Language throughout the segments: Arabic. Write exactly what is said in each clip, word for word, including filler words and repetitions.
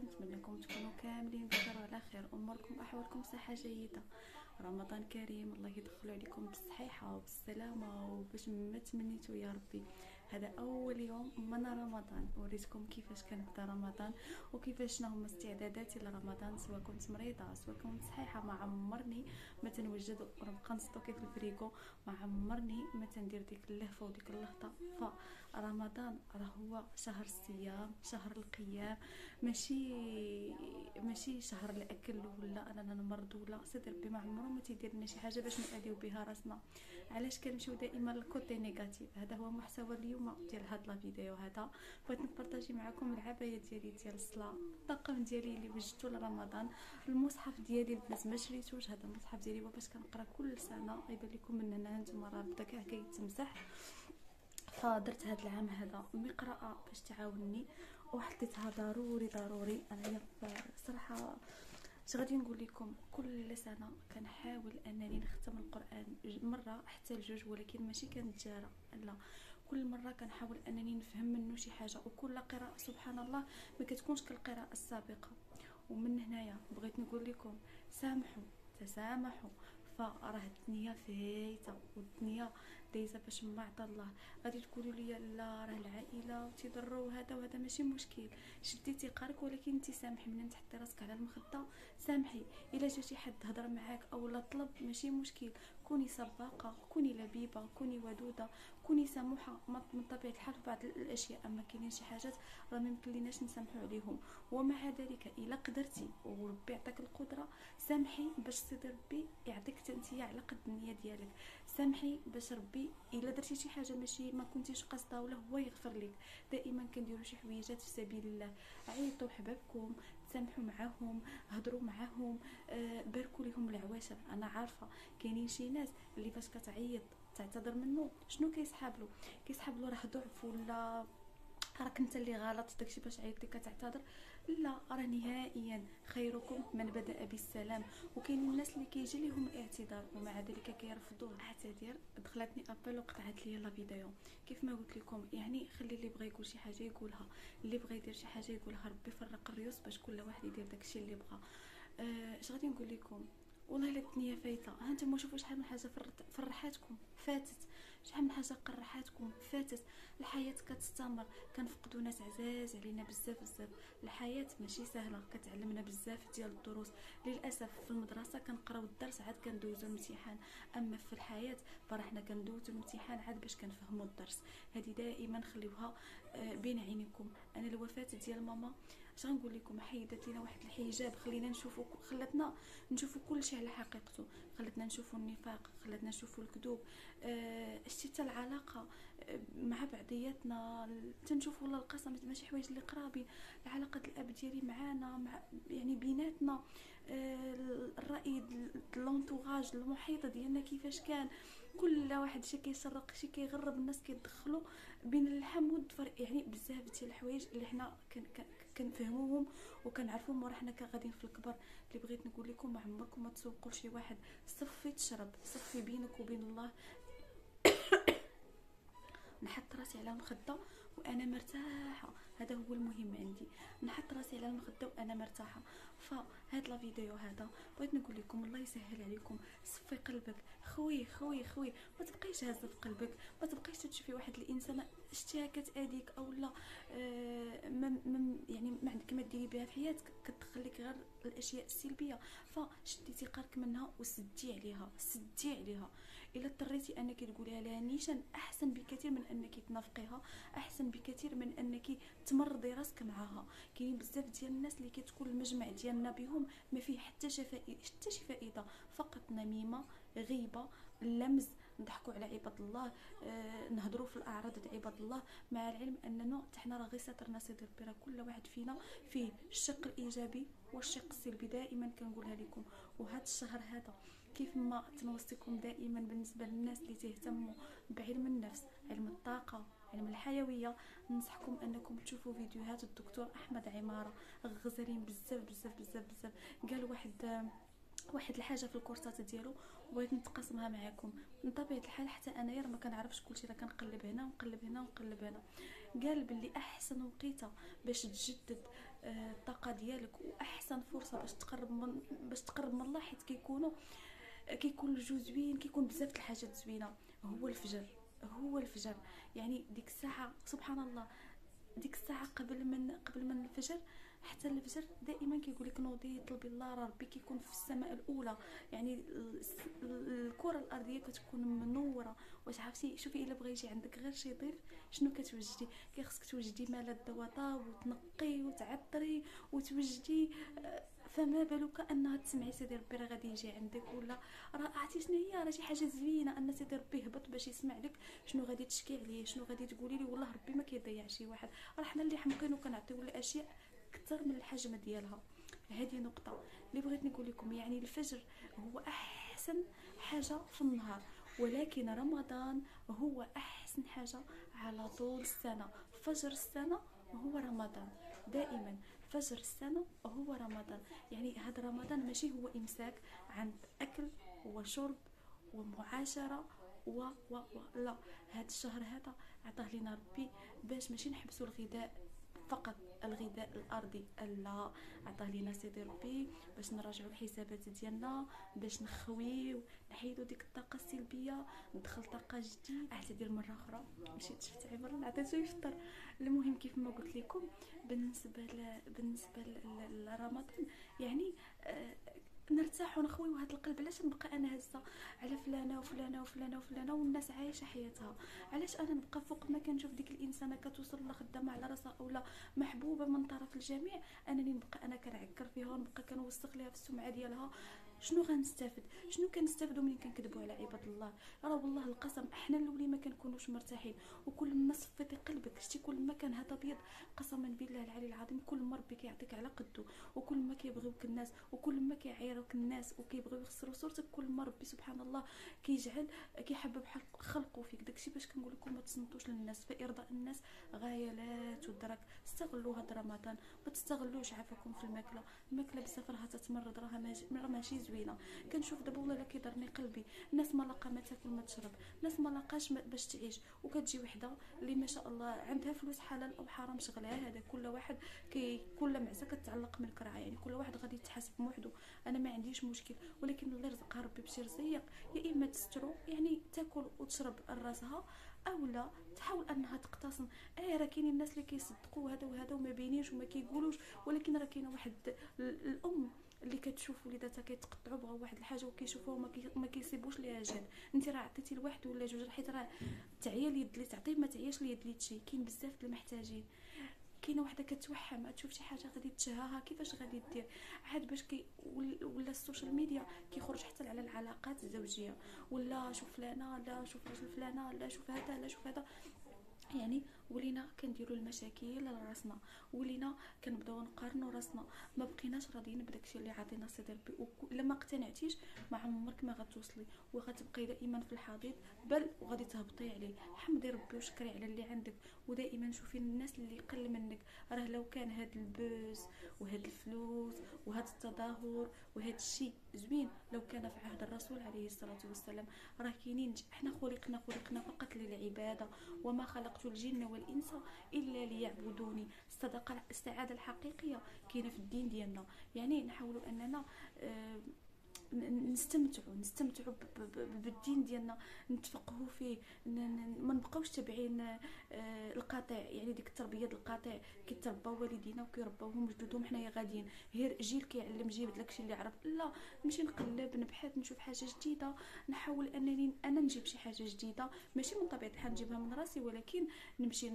كنتمنى لكم تكونوا كاملين بخير وعلى خير، اموركم واحوالكم صحه جيده. رمضان كريم، الله يدخل عليكم بالصحيحه وبالسلامه وباش ما تمنيتوا يا ربي. هذا اول يوم من رمضان، وريتكم كيفاش كنبدا رمضان وكيفاش شنو هما استعداداتي لرمضان، سواء كنت مريضه سواء كنت صحيحه. ما عمرني ما تنوجد ونبقى نستوكي في الفريكو، ما عمرني ما تندير ديك اللهفه وديك اللهطه. فرمضان راه هو شهر الصيام، شهر القيام، ماشي ماشي شهر الاكل ولا اننا نمرض ولا سيدي ربي. ما عمره ما تيدير لنا شي حاجه باش نأذيو بها راسنا. علاش كنمشيو دائما للكوتي نيجاتيف؟ هذا هو محتوى اليوم ديال هاد لا فيديو. هذا بغيت نبارطاجي معكم العبايه ديالي ديال الصلاه، الطاقم ديالي اللي وجدته لرمضان، المصحف ديالي البنات ما شريتوش. هذا المصحف ديالي باش كنقرا كل سنه، يبان لكم من هنا نتوما راه بدا كاع كيتمسح. فدرت هذا العام هذا مقرأة باش تعاونني وحطيتها ضروري ضروري. انا صراحه اش غادي نقول لكم، كل سنه كنحاول انني نختم القران مره حتى لجوج، ولكن ماشي كنتجارى، لا، كل مره كنحاول انني نفهم منه شي حاجه. وكل قراءه سبحان الله ما كتكونش كالقراءه السابقه. ومن هنايا بغيت نقول لكم سامحوا تسامحوا. فراه الدنيا فايته والدنيا دايزه باش ما عطا الله. غادي تقولوا لي لا راه العائله تيضروا هذا وهذا، ماشي مشكل، شدي ثقارك ولكن انت سامحي. من تحطي راسك على المخده سامحي. الا جا شي حد هضر معاك اولا طلب ماشي مشكل، كوني سباقه، كوني لبيبه، كوني ودوده، كوني سموحه من طبيعه الحال في بعض الاشياء. اما كاينين شي حاجات راه ما يمكنليناش نسامحوا عليهم. ومع ذلك الا قدرتي وربي عطاك القدره سامحي باش سيدي ربي يعطيك انت على قد النيه ديالك. سامحي باش ربي الا درتي شي حاجه ماشي ما كنتيش قاصده ولا هو يغفر لك. دائما كنديروا شي حويجات في سبيل الله. عيطوا حبابكم، تسامحوا معاهم، هضروا معاهم، آه باركوا لهم العواشر. انا عارفه كاينين شي ناس اللي فاش كتعيط تعتذر منه شنو كيسحاب له؟ كيسحاب له راه ضعف ولا راك انت اللي غلط داكشي باش عيطتي كتعتذر. لا، راه نهائيا خيركم من بدا بالسلام. وكاين الناس اللي كيجي لهم الاعتذار ومع ذلك كيرفضوه. اعتذر دخلتني ابل وقطعت لي لا فيديو. كيف ما قلت لكم يعني خلي اللي بغى يقول شي حاجه يقولها، اللي بغى يدير شي حاجه يقولها. ربي فرق الريوس باش كل واحد يدير داكشي اللي بغى. اش أه غادي نقول لكم، والله الا الدنيا فايته. ها انتم شوفوا شحال من حاجه فرحاتكم فاتت، شحال من حاجه قرحاتكم فاتت. الحياه كتستمر، كنفقدوا ناس عزاز علينا بزاف بزاف. الحياه ماشي سهله، كتعلمنا بزاف ديال الدروس. للاسف في المدرسه كنقراو الدرس عاد كندوزو الامتحان، اما في الحياه فراه حنا كندوزو الامتحان عاد باش كنفهموا الدرس. هذه دائما خليوها بين عينيكم. انا الوفاه ديال ماما اش غنقول لكم، حيدت لينا واحد الحجاب، خلينا نشوفوا، خلاتنا نشوفوا كل شيء على حقيقته، خلاتنا نشوفوا النفاق، خلاتنا نشوفوا الكذوب، أه حتى العلاقه مع بعضياتنا تنشوفوا والله القسم ماشي حوايج اللي قرابين. العلاقه الاب ديالي معانا مع يعني بيناتنا، أه الراي لونطوراج المحيط ديالنا كيفاش كان. كل واحد شي كيسرق شي كيغرب، الناس كيدخلوا بين اللحم والضفر. يعني بزاف ديال الحوايج اللي حنا كنفهموهم وكنعرفوهم ورا حنا غاديين في الكبر. اللي بغيت نقول لكم ما عمركم ما تسوقوا لشي واحد، صفي تشرب، صفي بينك وبين الله. نحط راسي على المخده وانا مرتاحه، هذا هو المهم عندي. نحط راسي على المخده وانا مرتاحه. فهاد لا فيديو هذا بغيت نقول لكم الله يسهل عليكم. صفي قلبك، خوي خوي خوي، ما تبقيش هازه في قلبك، ما تبقيش تشوفي واحد الانسان شتيها كتاديك اولا آه مم يعني ما عندك ما ديري بها في حياتك، كتخليك غير الاشياء السلبيه. فشدي ثقارك منها وسدي عليها، سدي عليها. الا اضطريتي انك تقوليها لها نيشان احسن بكثير من انك تنافقيها، احسن بكثير من انك تمرضي راسك معاها. كاين بزاف ديال الناس اللي كتكون المجمع ديالنا بهم ما فيه حتى شي فائده، حتى شي فائده، فقط نميمه، غيبه، لمز، نضحكوا على عباد الله، آه، نهضروا في الاعراض د عباد الله، مع العلم اننا حنا راه غير ساترنا سيدي ربي. راه كل واحد فينا فيه الشق الايجابي والشق السلبي، دائما كنقولها لكم. وهذا الشهر هذا كيف ما تنوصيكم دائما بالنسبه للناس اللي تهتموا بعلم النفس، علم الطاقه، علم الحيويه، ننصحكم انكم تشوفوا فيديوهات الدكتور احمد عماره، غزالين بزاف بزاف بزاف بزاف. قال واحد واحد الحاجه في الكورسات ديالو وبغيت نتقاسمها معكم. من طبيعه الحال حتى انايا ما كنعرفش كلشي، راه كنقلب هنا ونقلب هنا ونقلب هنا. قال باللي احسن وقيته باش تجدد آه، الطاقه ديالك، واحسن فرصه باش تقرب من باش تقرب من الله، حيت كيكونوا كيكون الجو زوين، كيكون بزاف د الحاجات زوينه. هو الفجر، هو الفجر يعني ديك الساعه سبحان الله، ديك الساعه قبل من قبل من الفجر حتى الفجر دائما كيقول لك نوضي طلبي الله، راه ربي كيكون في السماء الاولى. يعني الكره الارضيه كتكون منوره. واش عرفتي؟ شوفي الا بغى يجي عندك غير شي ضيف، شنو كتوجدي؟ كيخصك توجدي مال الدواطاب وتنقي وتعطري وتوجدي. فما بالك انها تسمعي سيدي ربي راه غادي يجي عندك، ولا راه عرفتي شنو هي؟ راه شي حاجه زوينه ان سيدي ربي هبط باش يسمع لك شنو غادي تشكي عليه، شنو غادي تقولي لي. والله ربي ما كيضيع شي واحد، راه حنا اللي حمقين وكنعطيو الاشياء اكثر من الحجم ديالها. هذه نقطه اللي بغيت نقول لكم. يعني الفجر هو احسن حاجه في النهار، ولكن رمضان هو احسن حاجه على طول السنه. فجر السنه هو رمضان دائما، فجر السنه هو رمضان. يعني هذا رمضان ماشي هو امساك عن اكل وشرب ومعاشره و و و لا، هذا الشهر هذا عطاه لنا ربي باش ماشي نحبسوا الغذاء فقط، الغذاء الارضي، لا، عطاه لينا سيدي ربي باش نراجعوا الحسابات ديالنا، باش نخويو نحيدوا ديك الطاقه السلبيه، ندخل طاقه جديده. اعتذر مره اخرى مشيت شفت عباره عطيتو يفطر. المهم كيف ما قلت لكم، بالنسبه ل... بالنسبه ل... لرمضان يعني آه نرتاح ونخوي وهذا القلب. علاش نبقى انا هزه على فلانه وفلانه وفلانه وفلانه والناس عايشه حياتها؟ علاش انا نبقى فوق ما كنشوف ديك الانسانه كتوصل لخدامه على راسها اولا محبوبه من طرف الجميع، انني نبقى انا كنعكر فيها ونبقى كنوسخ ليها في السمعه ديالها؟ شنو غنستافد؟ شنو كنستافدوا ملي كنكذبوا على عباد الله؟ راه والله القسم احنا الاولي ما كنكونوش مرتاحين. وكل ما صفيتي قلبك شتي كل ما كان هذا ابيض، قسما بالله العلي العظيم كل ما ربي كيعطيك على قدو، وكل ما كيبغيوك الناس، وكل ما كيعيروك الناس وكيبغيو يخسروا صورتك، كل ما ربي سبحان الله كيجعل كيحبب خلقه فيك. داكشي باش كنقول لكم ما تصنتوش للناس، فارضاء الناس غايه لا تدرك. استغلوا هذا رمضان، ما تستغلوش عافاكم في الماكله. الماكله بزاف راها تتمرض، راها ماشي زوينه. كنشوف دابا والله كيضرني قلبي، الناس ما لاقا ما تاكل ما تشرب، الناس ما لاقاش باش تعيش، وكتجي وحده اللي ما شاء الله عندها فلوس حلال او حرام شغلها. هذا كل واحد كي كل معزه كتعلق من كرعه، يعني كل واحد غادي يتحاسب بوحدو. انا ما عنديش مشكل، ولكن الله يرزقها ربي بشي رزيق، يا اما تسترو يعني تاكل وتشرب راسها، اولا تحاول انها تقتصن. اه راه كاينين الناس اللي كيصدقوا هذا وهذا وما بينيش وما كيقولوش، ولكن راه كاينه واحد الام اللي كتشوف وليداتها كيتقطعوا بغاو واحد الحاجه وكيشوفوها وما كي ما كيسيبوش ليها جهد. انت راه عطيتي لواحد ولا جوج، حيت راه تعيا اليد اللي تعطيه ما تعياش اليد اللي تشي. كاين بزاف د المحتاجين. كاينه وحده كتوحم تشوف شي حاجه غادي تشهاها كيفاش غادي دير عاد باش كي ولا السوشيال ميديا كيخرج حتى على العلاقات الزوجيه، ولا شوف فلانه، لا شوف راجل فلانه، لا شوف هذا، لا شوف هذا. يعني ولينا كنديروا المشاكل لراسنا، ولينا كنبداو نقارنوا راسنا، ما بقيناش راضيين بداكشي اللي عطينا سيدي ربي. لما اقتنعتيش ما عمرك ما غتوصلي، وغتبقي دائما في الحضيض، بل وغادي تهبطي عليه. حمدي ربي وشكري على اللي عندك، ودائما شوفي الناس اللي قل منك. راه لو كان هاد البوس وهاد الفلوس وهاد التظاهر وهاد الشيء زوين لو كان في عهد الرسول عليه الصلاه والسلام، راه كاينين. احنا خلقنا خلقنا فقط للعباده، وما خلقت الجن والانس الا ليعبدوني. الصدقه السعاده الحقيقيه كاينه في الدين ديالنا. يعني نحاولوا اننا آه نستمتعوا نستمتعوا بالدين ديالنا، نتفقهوا فيه، ما نبقاوش تابعين آه القاطع. يعني ديك التربيه ديال القاطع كيترباو والدينا وكيرباوهم جدودهم، حنايا غاديين غير جيل كيعلم جيل داكشي اللي عرف. لا، نمشي نقلب نبحث نشوف حاجه جديده، نحاول انني انا نجيب شي حاجه جديده، ماشي من طبيعه الحال نجيبها من راسي، ولكن نمشي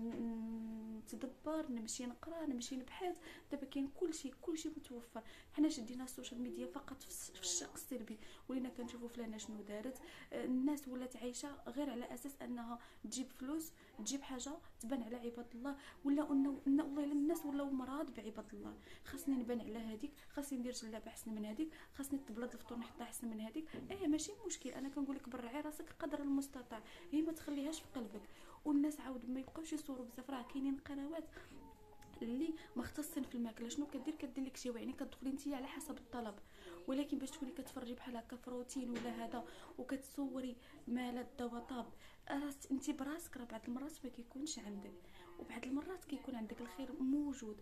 نتدبر، نمشي نقرا، نمشي نبحث. دابا كاين كلشي كلشي متوفر. حنا شدينا السوشيال ميديا فقط في الشق السلبي، ولينا كنشوفوا فلانه شنو دارت. الناس ولات عايشه غير على اساس انها تجيب فلوس، تجيب حاجه تبان على عباد الله، ولا انه والله الناس ولاو مراد بعباد الله. خاصني نبان على هذيك، خاصني ندير جلابه احسن من هذيك، خاصني تبلد الفطور نحطها احسن من هذيك. ايه ماشي مشكل، انا كنقول لك برعي راسك قدر المستطاع، هي ما تخليهاش في قلبك. والناس عاود ما يبقاوش يصوروا بزاف. راه كاينين قنوات اللي مختصين في الماكله. شنو كدير؟ كدير لك شي يعني كتدخلي انت على حسب الطلب، ولكن باش تولي كتفرجي بحال هكا فروتين ولا هذا وكتصوري مال الدواء طاب، انت براسك راه بعض المرات ما كيكونش عندك، وبعض المرات كيكون عندك الخير موجود.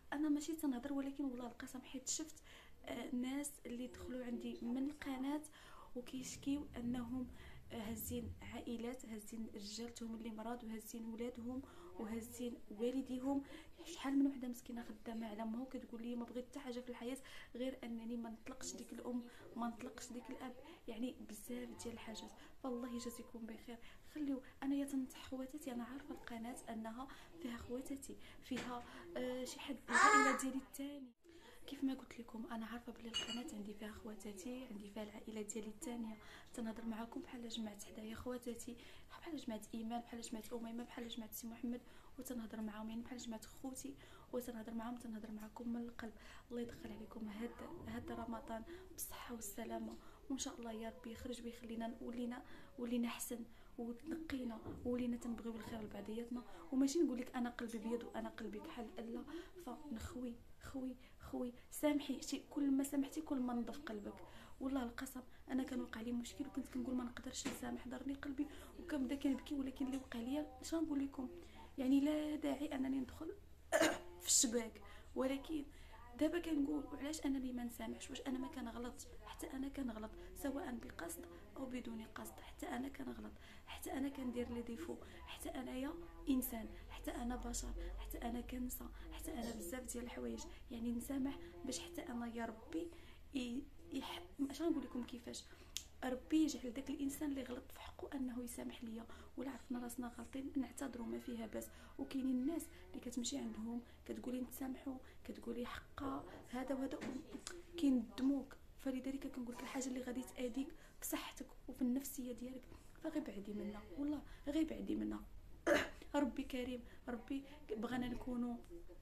انا ماشي تنهضر، ولكن والله القسم حيت شفت آه ناس اللي دخلوا عندي من القناه وكيشكيو انهم هازين عائلات، هازين رجالتهم اللي مرض، وهازين ولادهم، وهازين والديهم. شحال من وحده مسكينه خدامه على امها وكتقول لي ما بغيت حتى حاجه في الحياه غير انني ما نطلقش ديك الام، ما نطلقش ديك الاب، يعني بزاف ديال الحاجات. فالله يجازيكم بخير. خليو انايا تنصح خواتاتي، انا عارفه القناه انها فيها خواتاتي، فيها آه شي حد العائله ديالي الثاني. كيف ما قلت لكم انا عارفه بلي القناه عندي فيها خواتاتي، عندي فيها العائله ديالي الثانيه. تنهضر معكم بحال جمعت حدايا خواتاتي، بحال جمعت ايمان، بحال جمعت اميمه، بحال جمعت سي محمد، وتنهضر معاهم يعني بحال جمعت خوتي، وتنهضر معاهم، تنهضر معكم من القلب. الله يدخل عليكم هاد هاد رمضان بالصحه والسلامه، وان شاء الله يا ربي يخرج ويخلينا ولينا ولينا احسن، وتنقينا ولينا تنبغيو الخير لبعضياتنا. وماشي نقول لك انا قلبي بيض وانا قلبي كحل، لا، فنخوي خوي خوي سامحي، شي كل ما سامحتي كل ما نضف قلبك. والله القسم انا كان وقع لي مشكل وكنت كنقول ما نقدرش نسامح، ضرني قلبي وكنبدا كنبكي، ولكن اللي وقع لي اش نقول لكم، يعني لا داعي انني ندخل في الشباك. ولكن دابا كنقول علاش انني ما نسامحش، واش انا ما كنغلط؟ حتى انا كنغلط سواء بقصد او بدون قصد، حتى انا كنغلط، حتى انا كندير لي ديفو، حتى انايا انسان، حتى انا بشر، حتى انا كنسى، حتى انا بزاف ديال الحوايج. يعني نسامح باش حتى انا يا ربي يح... اش غنقول لكم كيفاش ربي يجعل داك الانسان اللي غلط في حقه انه يسامح ليا، ولا عرفنا راسنا غلطين نعتذروا ما فيها باس. وكاينين الناس اللي كتمشي عندهم كتقولي نتسامحوا، كتقولي حقا هذا وهذا، كيندموك. فلذلك كنقول لك الحاجه اللي غادي تاذيك في صحتك وفي النفسيه ديالك فغير بعدي منها، والله غير بعدي منها. ربي كريم، ربي بغانا نكونوا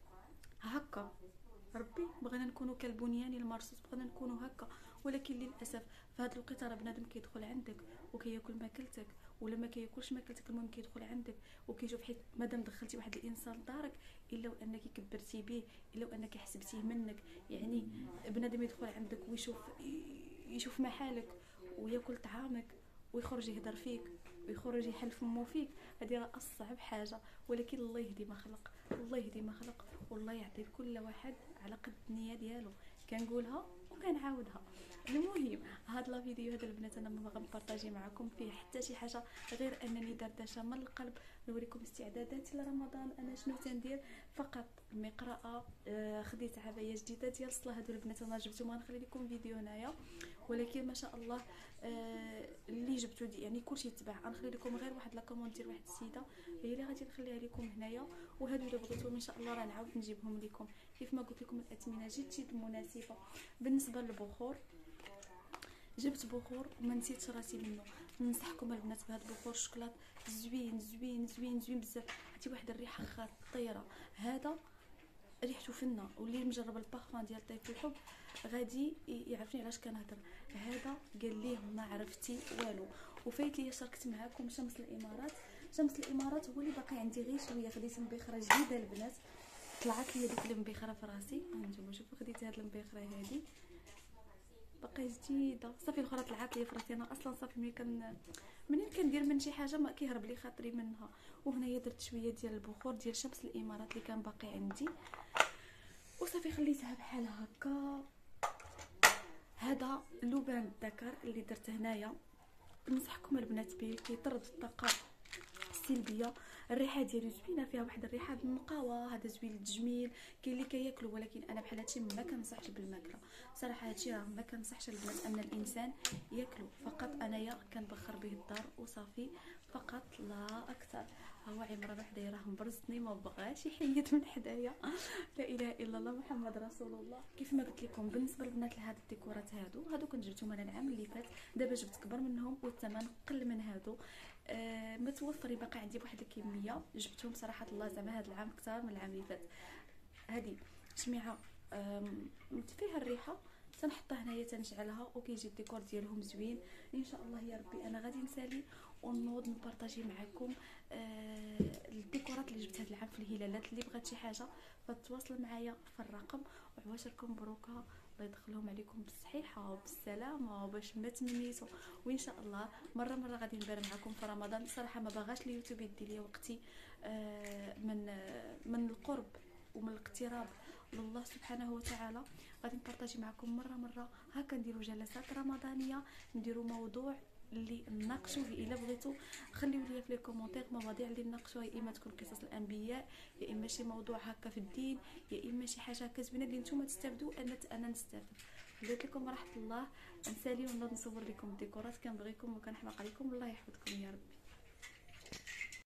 هكا، ربي بغينا نكونوا كالبنيان المرصوص، بغينا نكونوا هكا. ولكن للاسف في هذا الوقت راه بنادم كيدخل عندك وكياكل ماكلتك، ولا ما كياكلش ماكلتك المهم كيدخل عندك وكيشوف، حيت مادام دخلتي واحد الانسان لدارك الا وانك كبرتي به، الا وانك حسبتيه منك. يعني بنادم يدخل عندك ويشوف يشوف محالك وياكل طعامك ويخرج يهدر فيك ويخرج يحل فمو فيك، هذه راه اصعب حاجه. ولكن الله يهدي ما خلق، الله يهدي ما خلق، والله يعطي كل واحد على قد النيه ديالو. كنقولها وكنعاودها. المهم هاد لا فيديو هذا البنات انا ما غنبارطاجي معكم فيه حتى شي حاجه غير انني دردشه من القلب، نوريكم استعداداتي لرمضان. انا شنو تندير؟ فقط المقراءه، آه خديت عبايه جديده ديال الصلاه، هادو البنات انا جبتهم، غنخلي لكم فيديو هنايا. ولكن ما شاء الله آه اللي جبتو دي يعني كلشي تباع. غنخلي لكم غير واحد لا كوموند ديال واحد السيده هي اللي غادي نخليها لكم هنايا، وهادو الا بغيتوهم ان شاء الله راه نعاود نجيبهم لكم. كيف ما قلت لكم الاثمنه جد جد مناسبه. بالنسبه للبخور جبت بخور وما نسيتش راسي منه. ننصحكم البنات بهذا البخور الشوكولات زوين زوين زوين زوين بزاف، عطي واحد الريحه خطيره. هذا ريحته فنه، واللي مجرب البارفان ديال طيف الحب غادي يعرفني علاش كنهضر. هذا قال ليه ما عرفتي والو. وفايت لي شاركت معكم شمس الامارات. شمس الامارات هو اللي باقي عندي غير شويه. خديت مبيخره جديده البنات، طلعت لي ديك المبيخره في راسي، هانتوما شوفوا خديت هاد المبيخره هذه باقي جديده صافي. الاخرى طلعت لي في راسي انا اصلا صافي. ملي كن منين كندير من شي حاجه ما كيهرب لي خاطري منها. وهنايا درت شويه ديال البخور ديال شمس الامارات اللي كان باقي عندي وصافي خليتها بحال هكا. هذا لبان الذكر اللي درت هنايا، ننصحكم البنات به، كيطرد الطاقه السلبيه. الريحه ديالو زوينه، فيها واحد الريحه النقاوه، هذا زوين للتجميل. كاين اللي كياكلوا ولكن انا بحال هادشي ما كنصحش بالماكله صراحه. هادشي راه ما كنصحش البنات ان الانسان ياكلو، فقط انايا كنبخر به الدار وصافي فقط لا اكثر. هو عمران وحده راه مبرزتني ما بغاش يحيد من حدايا. لا اله الا الله محمد رسول الله. كيف ما قلت لكم بالنسبه للبنات لهاد الديكورات هادو هادو كنت جبتهم انا العام اللي فات، دابا جبت كبر منهم والثمن قل من هادو. آه متوفري باقي عندي بواحد الكميه، جبتهم صراحه الله زعما هاد العام كثار من العام اللي فات. هذه شميعه فيها الريحه تنحطها هنايا تنشعلها وكيجي الديكور ديالهم زوين ان شاء الله يا ربي. انا غادي نسالي ونوض نبارطاجي معكم آه الديكورات اللي جبت هذا العام في الهلالات. اللي بغات شي حاجه فتواصل معايا في الرقم. وعواشركم مبروكه، الله يدخلهم عليكم بالصحيحه وبالسلامه وباش ما تمنيتو. وان شاء الله مره مره غادي نبان معكم في رمضان. صراحه ما باغاش اليوتيوب يدي لي وقتي آه من آه من القرب ومن الاقتراب لله سبحانه وتعالى. غادي نبارطاجي معكم مره مره هكا نديروا جلسات رمضانيه، نديروا موضوع اللي نناقشوا فيه. الا بغيتوا خليو لي في لي كومونتير مواضيع اللي نناقشوها، يا اما تكون قصص الانبياء، يا اما شي موضوع هكا في الدين، يا اما شي حاجه هكا زوينه اللي نتوما تستافدوا انا انا نستافد. قلت لكم ورحمه الله، نسالي ونوض نصور لكم الديكورات، كنبغيكم وكنحماق عليكم، الله يحفظكم يا ربي.